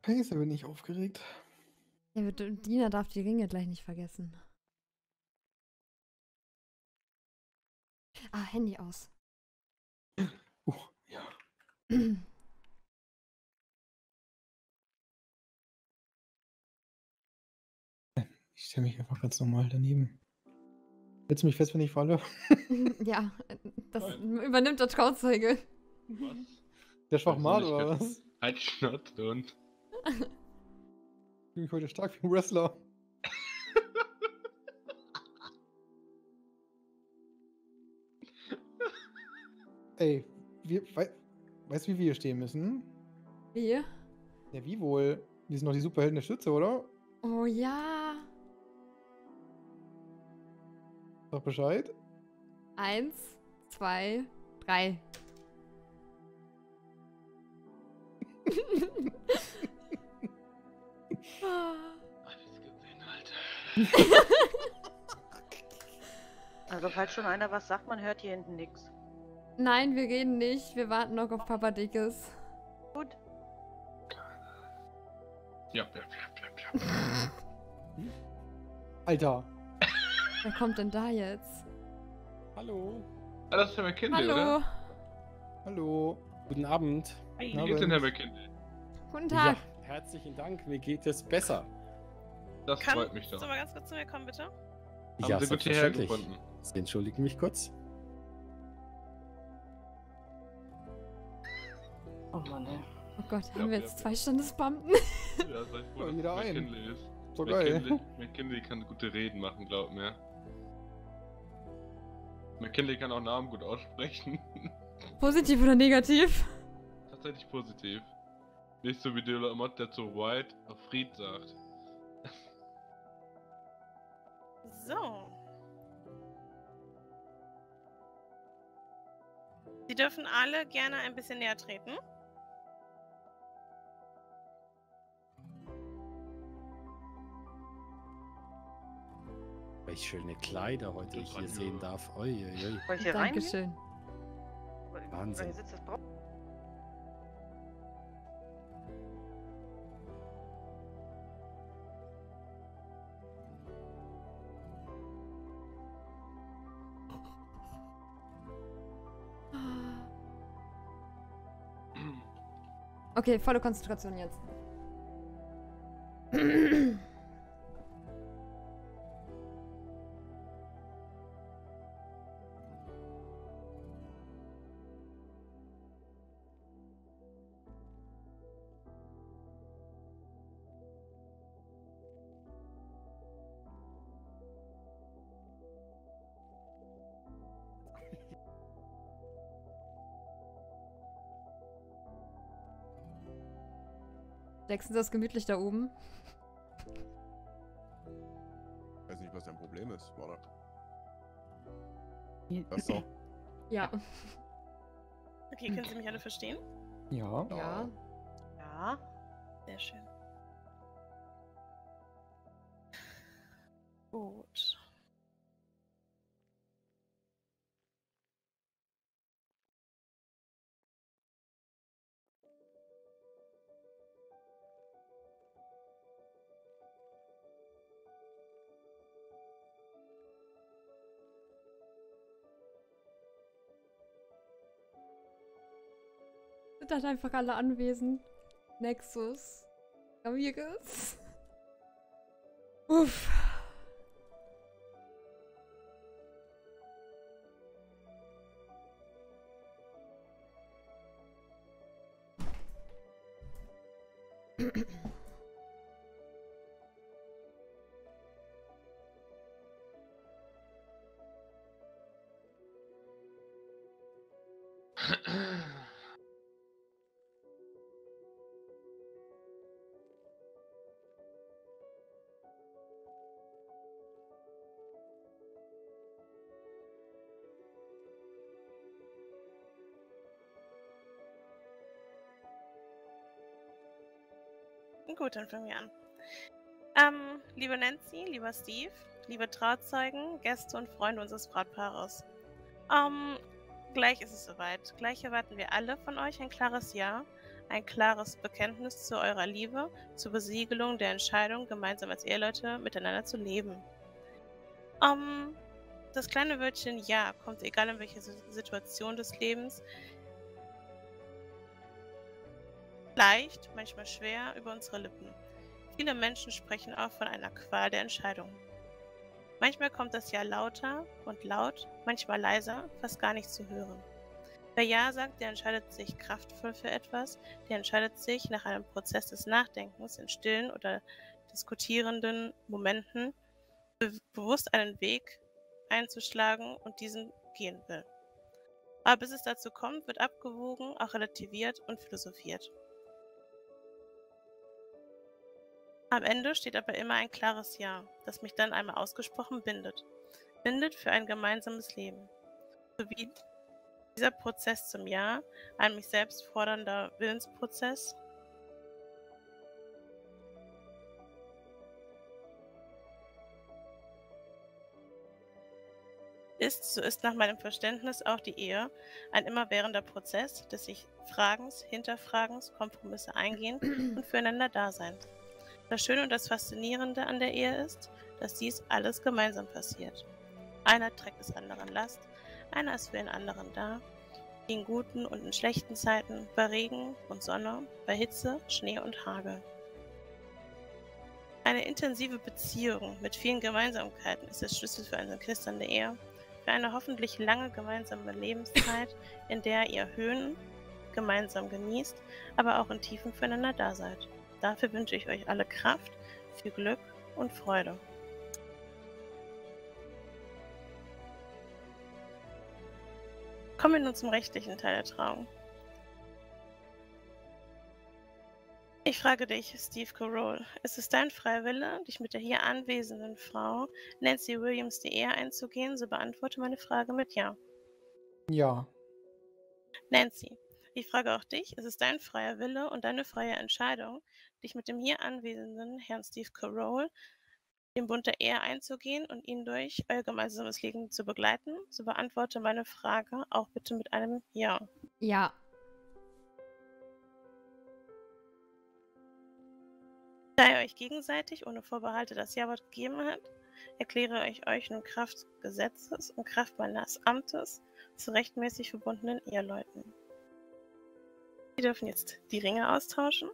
Scheiße, bin ich aufgeregt. Ja, Dina darf die Ringe gleich nicht vergessen. Ah, Handy aus. Ja. Ich stelle mich einfach ganz normal daneben. Hältst du mich fest, wenn ich falle? Ja, das übernimmt der Trauzeuge. Was? Der Schwachmat oder nicht was? Halt die Schnauze und. Ich fühle mich heute stark wie ein Wrestler. Ey, weißt du, wie wir hier stehen müssen? Wie? Ja, wie wohl? Wir sind doch die Superhelden der Schütze, oder? Oh ja. Sag Bescheid. 1, 2, 3. Alles gesehen, Alter. Also falls schon einer was sagt, man hört hier hinten nichts. Nein, wir reden nicht. Wir warten noch auf Papa Dickes. Gut. Ja. Alter. Wer kommt denn da jetzt? Hallo. Ah, das ist Herr McKinley, Hallo. oder? Hallo. Guten Abend. Wie geht's denn, Herr McKinley? Guten Tag. Ja, herzlichen Dank. Mir geht es besser. Das freut mich doch. Kannst du mal ganz kurz zu mir kommen, bitte? Haben Sie gut hierher gefunden? Sie entschuldigen mich kurz. Oh Mann, ey. Oh Gott, haben wir jetzt 2 Standesbeamten? Ja, sei froh, Ja, dass jeder ein. McKinley ist. So geil. McKinley kann gute Reden machen, glaub mir. McKinley kann auch Namen gut aussprechen. Positiv oder negativ? Tatsächlich positiv. Nicht so wie der Mod, der zu White auf Fried sagt. So. Sie dürfen alle gerne ein bisschen näher treten. Welch schöne Kleider heute ich hier sehen darf. Oi. Soll ich hier reingehen? Dankeschön. Wahnsinn. Hier sitzt das Braut. Okay, volle Konzentration jetzt. Jackson, ist das gemütlich da oben? Ich weiß nicht, was dein Problem ist, oder? Was so? Ja. Okay, können Sie mich alle verstehen? Ja. Ja. Ja. Sehr schön. Gut. Sind dann einfach alle anwesend. Nexus. Ramirez. Uff. Gut, dann fangen wir an. Liebe Nancy, lieber Steve, liebe Trauzeugen, Gäste und Freunde unseres Brautpaares. Gleich ist es soweit. Gleich erwarten wir alle von euch ein klares Ja ein klares Bekenntnis zu eurer Liebe, zur Besiegelung der Entscheidung, gemeinsam als Eheleute miteinander zu leben. Das kleine Wörtchen Ja kommt, egal in welcher Situation des Lebens, leicht, manchmal schwer über unsere Lippen. Viele Menschen sprechen auch von einer Qual der Entscheidung. Manchmal kommt das Ja lauter und laut, manchmal leiser, fast gar nicht zu hören. Wer Ja sagt, der entscheidet sich kraftvoll für etwas, der entscheidet sich nach einem Prozess des Nachdenkens in stillen oder diskutierenden Momenten bewusst einen Weg einzuschlagen und diesen gehen will. Aber bis es dazu kommt, wird abgewogen, auch relativiert und philosophiert. Am Ende steht aber immer ein klares Ja, das mich dann einmal ausgesprochen bindet. Bindet für ein gemeinsames Leben. Sowie dieser Prozess zum Ja, ein mich selbst fordernder Willensprozess, so ist nach meinem Verständnis auch die Ehe ein immerwährender Prozess des sich Fragens, Hinterfragens, Kompromisse eingehen und füreinander da sein. Das Schöne und das Faszinierende an der Ehe ist, dass dies alles gemeinsam passiert. Einer trägt des anderen Last, einer ist für den anderen da, in guten und in schlechten Zeiten, bei Regen und Sonne, bei Hitze, Schnee und Hagel. Eine intensive Beziehung mit vielen Gemeinsamkeiten ist der Schlüssel für eine knisternde Ehe, für eine hoffentlich lange gemeinsame Lebenszeit, in der ihr Höhen gemeinsam genießt, aber auch in Tiefen füreinander da seid. Dafür wünsche ich euch alle Kraft, viel Glück und Freude. Kommen wir nun zum rechtlichen Teil der Trauung. Ich frage dich, Steve Carroll, ist es dein freier Wille, dich mit der hier anwesenden Frau Nancy Williams die Ehe einzugehen? So beantworte meine Frage mit Ja. Ja. Nancy, ich frage auch dich, ist es dein freier Wille und deine freie Entscheidung, dich mit dem hier anwesenden Herrn Steve Carroll den Bund der Ehe einzugehen und ihn durch euer gemeinsames Leben zu begleiten? So beantworte meine Frage auch bitte mit einem Ja. Ja. Da ihr euch gegenseitig ohne Vorbehalte das Ja-Wort gegeben habt, erkläre ich euch nun Kraft des Gesetzes und Kraft meines Amtes zu rechtmäßig verbundenen Eheleuten. Wir dürfen jetzt die Ringe austauschen.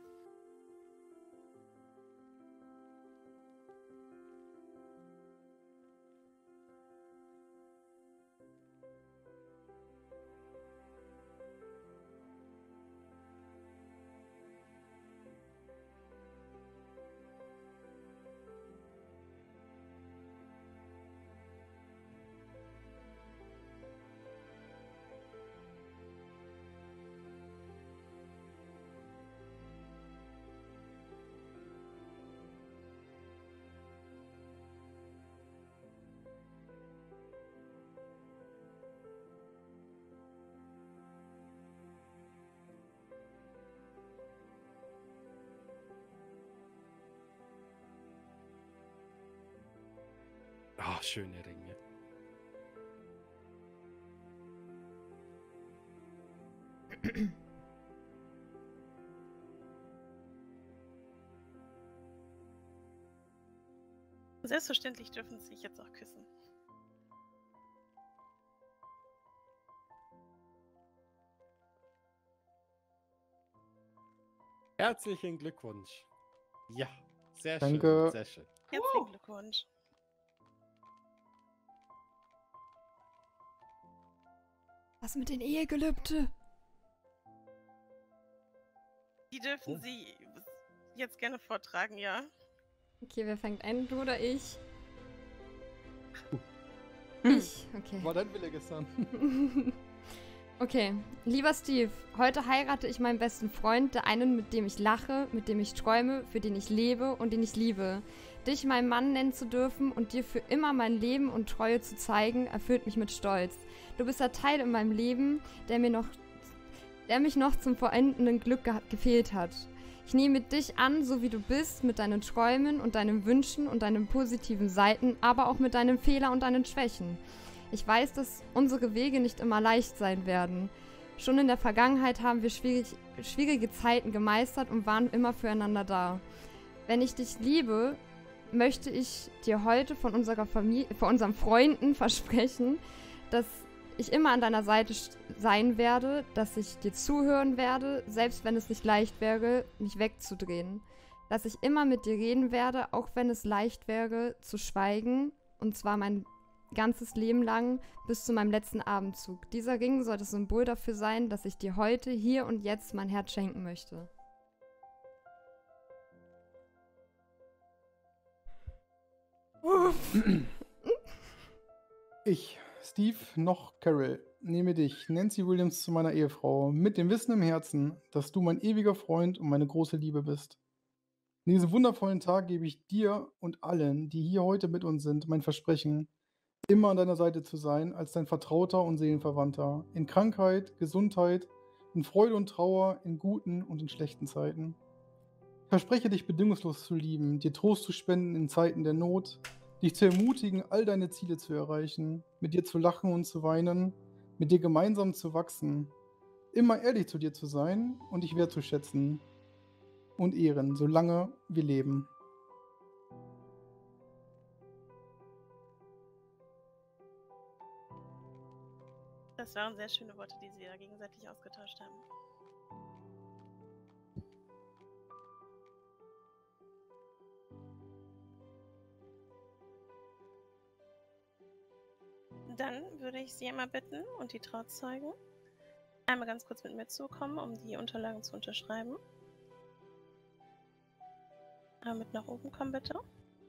Ah, schöne Ringe. Selbstverständlich dürfen sie sich jetzt auch küssen. Herzlichen Glückwunsch. Ja, sehr Danke. schön, sehr schön. Herzlichen Glückwunsch. Was mit den Ehegelübde? Die dürfen Sie jetzt gerne vortragen, ja? Okay, wer fängt an? Du oder ich? Hm. Ich, okay. War dein Wille gestern. Okay, lieber Steve, heute heirate ich meinen besten Freund, der einen, mit dem ich lache, mit dem ich träume, für den ich lebe und den ich liebe. Dich meinen Mann nennen zu dürfen und dir für immer mein Leben und Treue zu zeigen, erfüllt mich mit Stolz. Du bist der Teil in meinem Leben, der mich noch zum vollendenden Glück gefehlt hat. Ich nehme dich an, so wie du bist, mit deinen Träumen und deinen Wünschen und deinen positiven Seiten, aber auch mit deinen Fehlern und deinen Schwächen. Ich weiß, dass unsere Wege nicht immer leicht sein werden. Schon in der Vergangenheit haben wir schwierige Zeiten gemeistert und waren immer füreinander da. Wenn ich dich liebe, möchte ich dir heute von unserer Familie, von unseren Freunden versprechen, dass ich immer an deiner Seite sein werde, dass ich dir zuhören werde, selbst wenn es nicht leicht wäre, mich wegzudrehen. Dass ich immer mit dir reden werde, auch wenn es leicht wäre, zu schweigen, und zwar mein ganzes Leben lang bis zu meinem letzten Abendzug. Dieser Ring soll das Symbol dafür sein, dass ich dir heute, hier und jetzt mein Herz schenken möchte. Ich, Steve, noch Carol, nehme dich, Nancy Williams, zu meiner Ehefrau, mit dem Wissen im Herzen, dass du mein ewiger Freund und meine große Liebe bist. In diesem wundervollen Tag gebe ich dir und allen, die hier heute mit uns sind, mein Versprechen, immer an deiner Seite zu sein, als dein Vertrauter und Seelenverwandter, in Krankheit, Gesundheit, in Freude und Trauer, in guten und in schlechten Zeiten. Ich verspreche dich bedingungslos zu lieben, dir Trost zu spenden in Zeiten der Not, dich zu ermutigen, all deine Ziele zu erreichen, mit dir zu lachen und zu weinen, mit dir gemeinsam zu wachsen, immer ehrlich zu dir zu sein und dich wertzuschätzen und ehren, solange wir leben. Das waren sehr schöne Worte, die sie da gegenseitig ausgetauscht haben. Dann würde ich Sie einmal bitten und die Trauzeugen einmal ganz kurz mit mir zukommen, um die Unterlagen zu unterschreiben. Einmal mit nach oben kommen, bitte.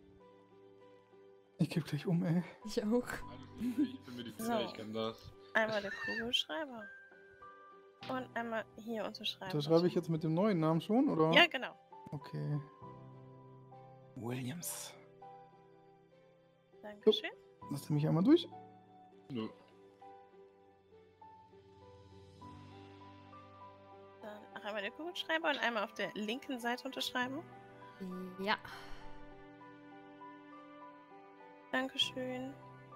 Ich gebe gleich um, ey. Ich auch. Alles gut, ich bin Mediziner, So. ich kann das. Einmal der Kugelschreiber. Und einmal hier unterschreiben. Das schreibe bitte. ich jetzt mit dem neuen Namen schon, oder? Ja, genau. Okay. Williams. Dankeschön. Lass mich einmal durch. Nö. Dann auch einmal der Kugelschreiber und einmal auf der linken Seite unterschreiben. Ja. Dankeschön.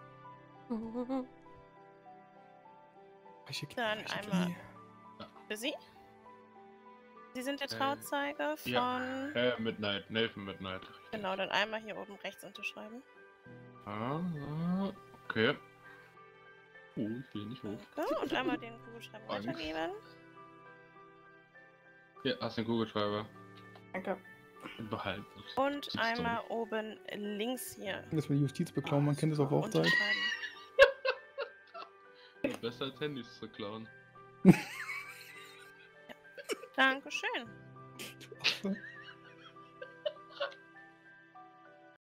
Welche Dann welche einmal- Knie? Für Sie? Sie sind der Trauzeuge von... Ja, Midnight, Nathan Midnight. Genau, dann einmal hier oben rechts unterschreiben. Okay. Oh, ich will nicht hoch. Danke. Und einmal den Kugelschreiber Angst. weitergeben. Hier, hast den Kugelschreiber. Danke. Behalten. Und Siehst du. einmal oben links hier. Das will die Justiz beklauen, man kennt es auf Hochzeit. Unterschreiben. Besser als Handys zu klauen. Dankeschön. Affe.